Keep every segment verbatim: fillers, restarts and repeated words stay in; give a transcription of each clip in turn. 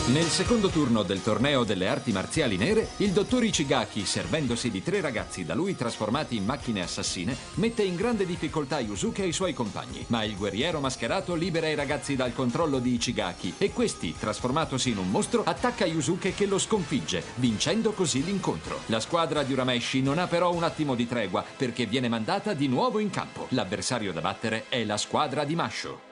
Nel secondo turno del torneo delle arti marziali nere, il dottor Ichigaki, servendosi di tre ragazzi da lui trasformati in macchine assassine, mette in grande difficoltà Yusuke e i suoi compagni. Ma il guerriero mascherato libera i ragazzi dal controllo di Ichigaki e questi, trasformatosi in un mostro, attacca Yusuke che lo sconfigge, vincendo così l'incontro. La squadra di Urameshi non ha però un attimo di tregua perché viene mandata di nuovo in campo. L'avversario da battere è la squadra di Masho.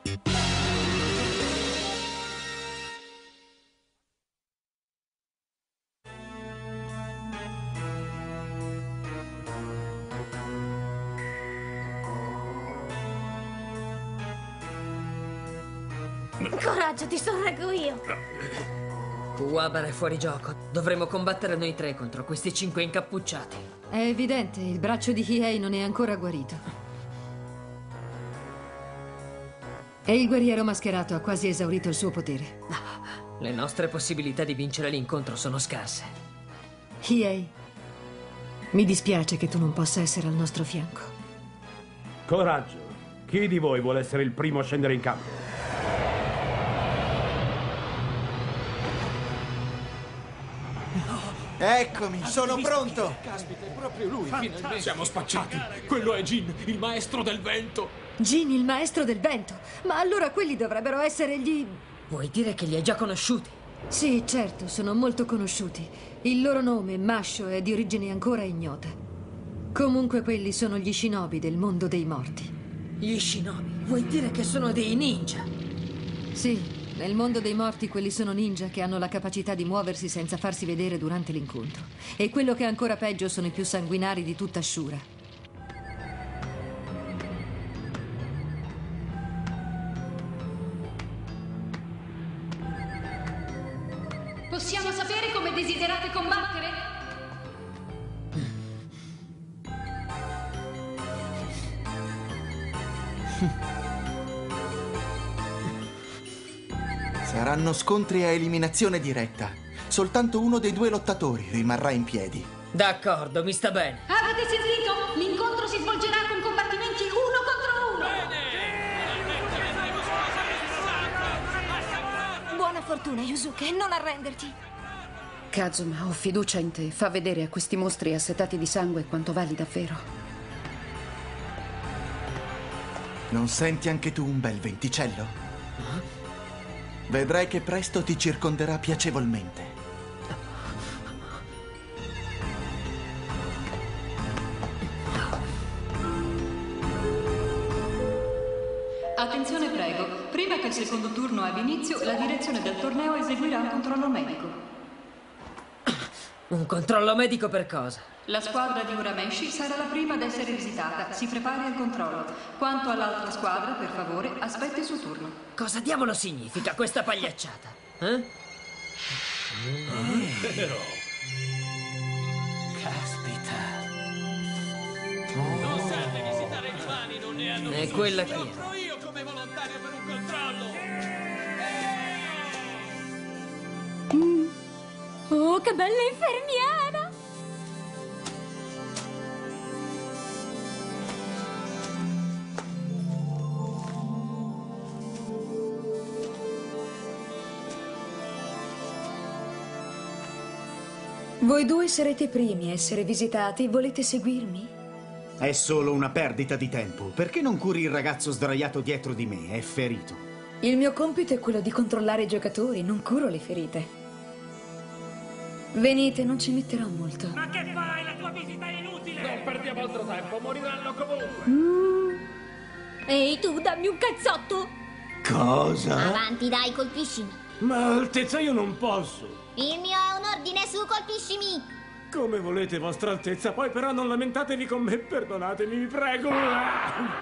Coraggio, ti sorreggo io. Kuwabara è fuori gioco. Dovremmo combattere noi tre contro questi cinque incappucciati. È evidente, il braccio di Hiei non è ancora guarito. E il guerriero mascherato ha quasi esaurito il suo potere. Le nostre possibilità di vincere l'incontro sono scarse. Hiei, mi dispiace che tu non possa essere al nostro fianco. Coraggio. Chi di voi vuole essere il primo a scendere in campo? Eccomi, sono pronto! Caspita, è proprio lui, finalmente. Siamo spacciati. Quello è Jin, il maestro del vento. Jin, il maestro del vento? Ma allora quelli dovrebbero essere gli... Vuoi dire che li hai già conosciuti? Sì, certo, sono molto conosciuti. Il loro nome, Masho, è di origine ancora ignota. Comunque quelli sono gli shinobi del mondo dei morti. Gli shinobi? Vuoi dire che sono dei ninja? Sì. Nel mondo dei morti quelli sono ninja che hanno la capacità di muoversi senza farsi vedere durante l'incontro. E quello che è ancora peggio sono i più sanguinari di tutta Ashura. Possiamo sapere come desiderate combattere? Saranno scontri a eliminazione diretta. Soltanto uno dei due lottatori rimarrà in piedi. D'accordo, mi sta bene. Avete sentito? L'incontro si svolgerà con combattimenti uno contro uno. Buona fortuna, Yusuke, non arrenderti. Kazuma, ho fiducia in te. Fa vedere a questi mostri assetati di sangue quanto vali davvero. Non senti anche tu un bel venticello? Huh? Vedrai che presto ti circonderà piacevolmente. Attenzione prego, prima che il secondo turno abbia inizio, la direzione del torneo eseguirà un controllo medico. Un controllo medico per cosa? La squadra di Urameshi sarà la prima ad essere visitata. Si prepari al controllo. Quanto all'altra squadra, per favore, aspetti il suo turno. Cosa diavolo significa questa pagliacciata? Eh? Però... Caspita. Non serve visitare gli umani, non ne hanno E bisogno. quella chi è? Offro io come volontario per un controllo. Mm. Oh, che bella infermiera! Voi due sarete i primi a essere visitati. Volete seguirmi? È solo una perdita di tempo. Perché non curi il ragazzo sdraiato dietro di me? È ferito. Il mio compito è quello di controllare i giocatori, non curo le ferite. Venite, non ci metterò molto. Ma che fai? La tua visita è inutile! Non perdiamo altro tempo, moriranno comunque! Mm. Ehi, tu, dammi un cazzotto! Cosa? Avanti, dai, colpiscimi. Ma Altezza, io non posso. Il mio è un ordine, su, colpiscimi. Come volete, Vostra Altezza, poi però non lamentatevi con me, perdonatemi, vi prego. Ah!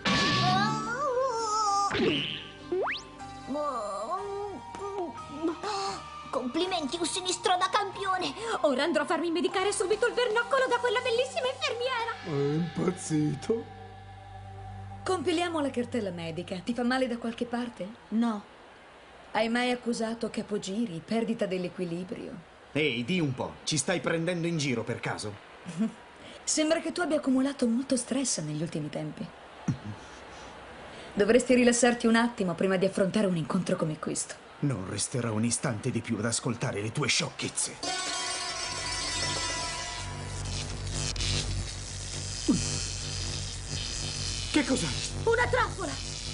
Complimenti, un sinistro da campione. Ora andrò a farmi medicare subito il bernoccolo da quella bellissima infermiera. È impazzito. Compiliamo la cartella medica. Ti fa male da qualche parte? No. Hai mai accusato capogiri, perdita dell'equilibrio? Ehi, di un po', ci stai prendendo in giro per caso? Sembra che tu abbia accumulato molto stress negli ultimi tempi. Dovresti rilassarti un attimo prima di affrontare un incontro come questo. Non resterà un istante di più ad ascoltare le tue sciocchezze. Che cos'è? Una trappola!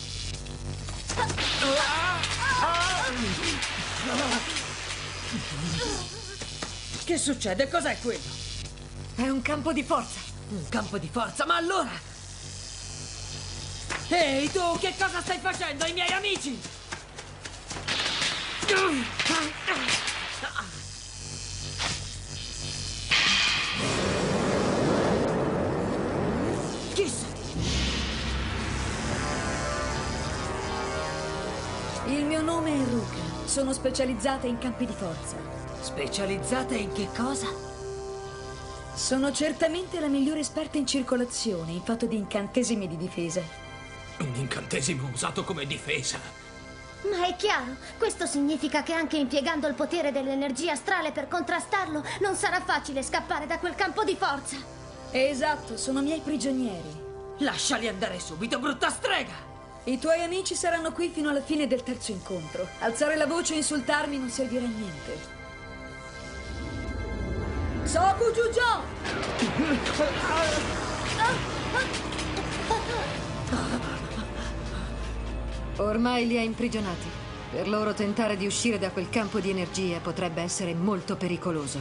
Che succede? Cos'è quello? È un campo di forza. Un campo di forza, ma allora... Ehi, tu, che cosa stai facendo ai miei amici? Chi sei? Il mio nome è Ruka. Sono specializzata in campi di forza. Specializzata in che cosa? Sono certamente la migliore esperta in circolazione, in fatto di incantesimi di difesa. Un incantesimo usato come difesa. Ma è chiaro, questo significa che anche impiegando il potere dell'energia astrale per contrastarlo, non sarà facile scappare da quel campo di forza. Esatto, sono miei prigionieri. Lasciali andare subito, brutta strega! I tuoi amici saranno qui fino alla fine del terzo incontro. Alzare la voce e insultarmi non servirà a niente. Soku Jujo! Ormai li ha imprigionati. Per loro tentare di uscire da quel campo di energia potrebbe essere molto pericoloso.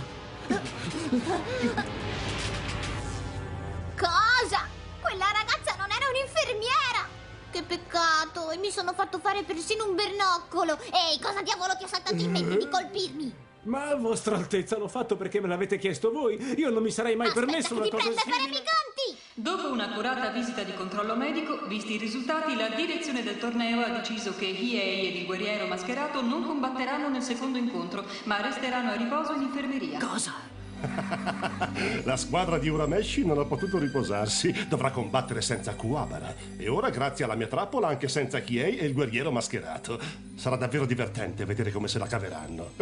Cosa? Quella ragazza non era un'infermiera! Che peccato! E mi sono fatto fare persino un bernoccolo! Ehi, cosa diavolo ti ha saltato in mente di colpirmi? Ma, vostra altezza, l'ho fatto perché me l'avete chiesto voi. Io non mi sarei mai Aspetta permesso che una ti cosa prenda a fare i simile. conti! Dopo un'accurata visita di controllo medico, visti i risultati, la direzione del torneo ha deciso che Hiei ed il guerriero mascherato non combatteranno nel secondo incontro, ma resteranno a riposo in infermeria. Cosa? La squadra di Urameshi non ha potuto riposarsi. Dovrà combattere senza Kuwabara. E ora, grazie alla mia trappola, anche senza Hiei e il guerriero mascherato. Sarà davvero divertente vedere come se la caveranno.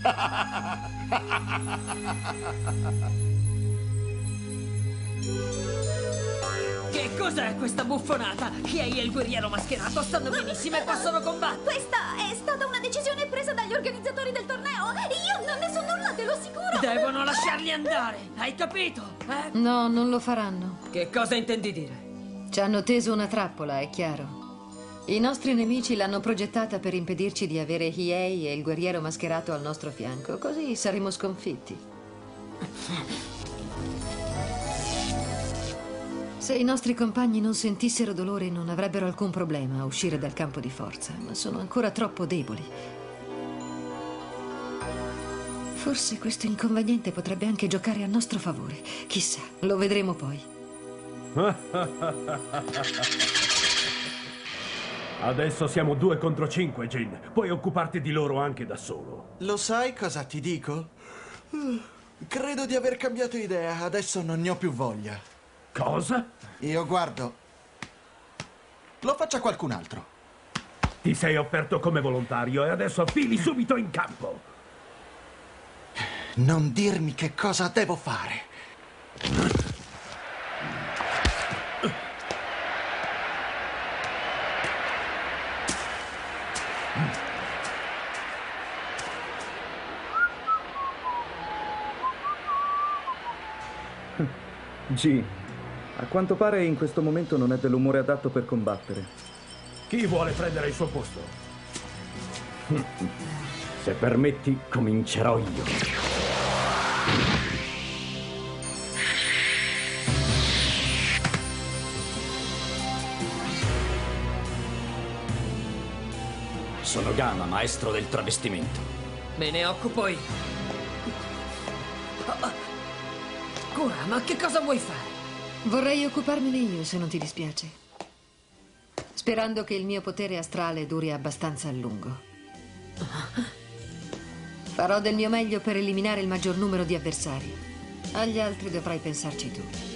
Che cos'è questa buffonata? Hiei e il guerriero mascherato stanno benissimo e possono combattere. Questa è stata una decisione presa dagli organizzatori del torneo. Io non ne so nulla, te lo assicuro. Devono lasciarli andare, hai capito? Eh? No, non lo faranno. Che cosa intendi dire? Ci hanno teso una trappola, è chiaro. I nostri nemici l'hanno progettata per impedirci di avere Hiei e il guerriero mascherato al nostro fianco, così saremo sconfitti. Se i nostri compagni non sentissero dolore non avrebbero alcun problema a uscire dal campo di forza, ma sono ancora troppo deboli. Forse questo inconveniente potrebbe anche giocare a nostro favore. Chissà, lo vedremo poi. Adesso siamo due contro cinque, Jin. Puoi occuparti di loro anche da solo. Lo sai cosa ti dico? Credo di aver cambiato idea. Adesso non ne ho più voglia. Cosa? Io guardo. Lo faccia qualcun altro. Ti sei offerto come volontario e adesso fili subito in campo. Non dirmi che cosa devo fare. G, a quanto pare in questo momento non è dell'umore adatto per combattere. Chi vuole prendere il suo posto? Se permetti, comincerò io. Sono Gama, maestro del travestimento. Me ne occupo io. Oh, oh. Kurama, che cosa vuoi fare? Vorrei occuparmene io, se non ti dispiace. Sperando che il mio potere astrale duri abbastanza a lungo. Farò del mio meglio per eliminare il maggior numero di avversari. Agli altri dovrai pensarci tu.